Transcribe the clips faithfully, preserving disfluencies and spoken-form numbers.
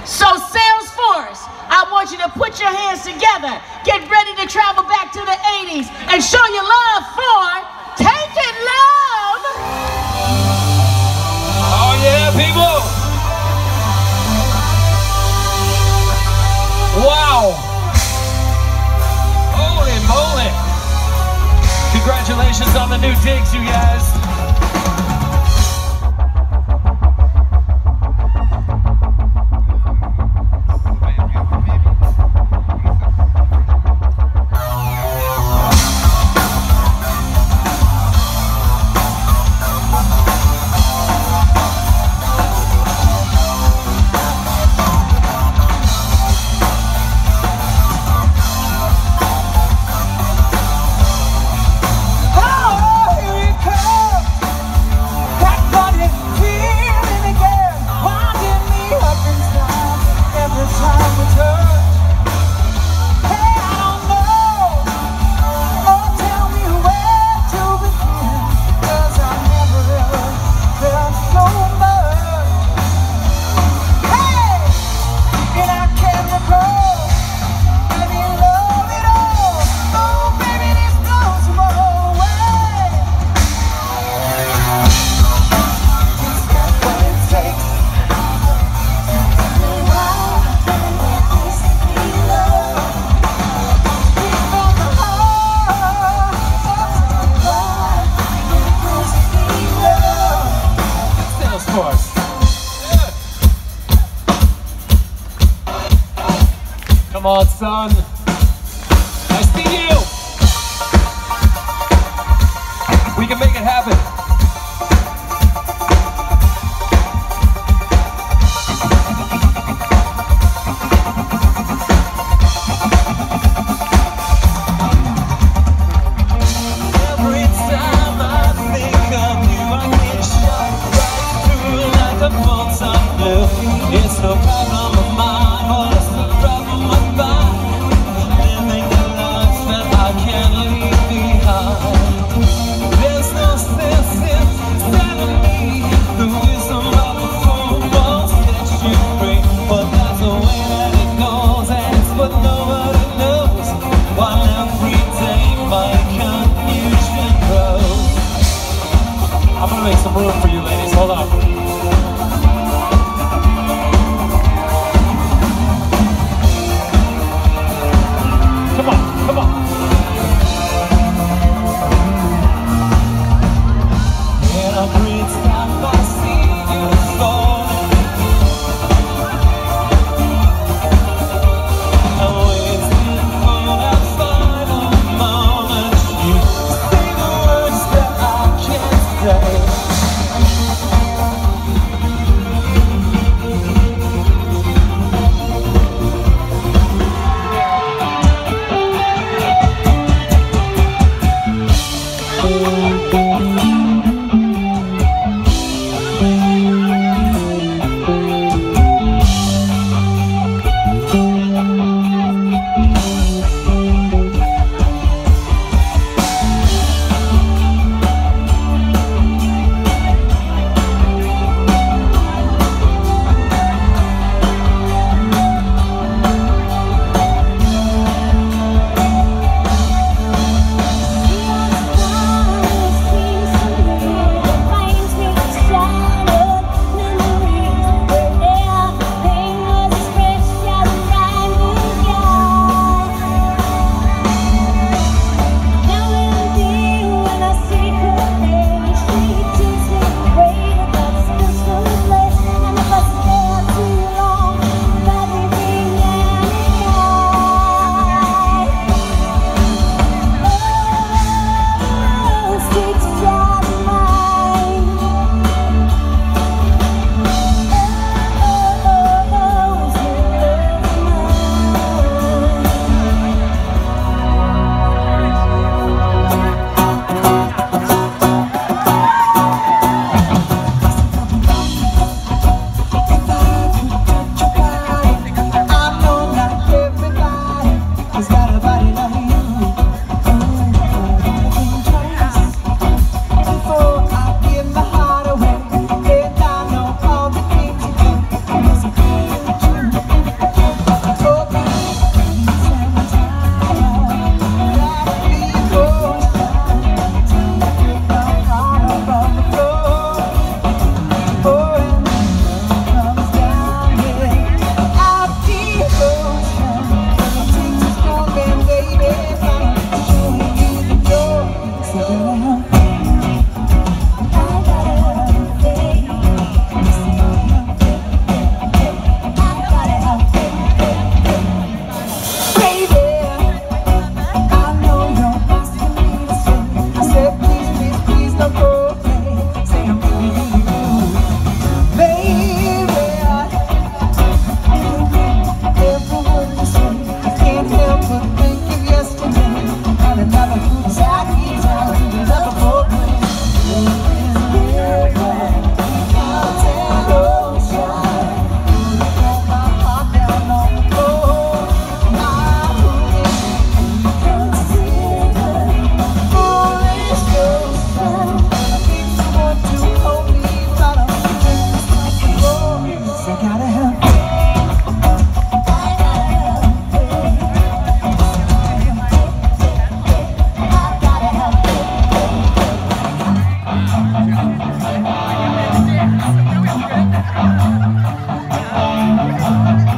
So Salesforce, I want you to put your hands together, get ready to travel back to the eighties and show your love for Tainted Love. Oh yeah, people. Wow. Holy moly. Congratulations on the new digs, you guys. Come on, son. I see you. We can make it happen. Every time I think of you, I get shot right through like a bolt on blue. It's no problem of mine, but it's the problem of I'm gonna make some room for you, ladies. Hold on.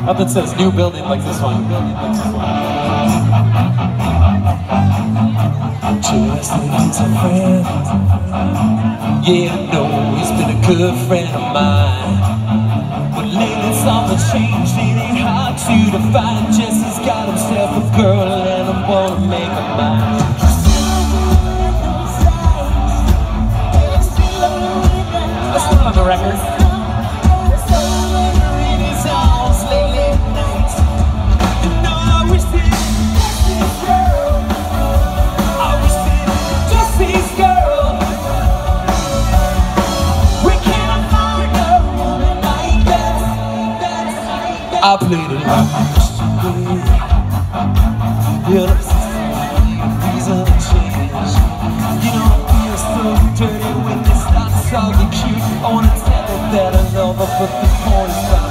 Up that says new building like this one. Just needs a friend. Yeah, I know he's been a good friend of mine. But lately something changed, it ain't hard to define. Jesse's got himself a girl and I'm gonna make her mine. Let's put it on the record. I played it like you know, reason to change. You know, I feel so dirty when you start talking cute. I wanna tell her that I love her, but the point is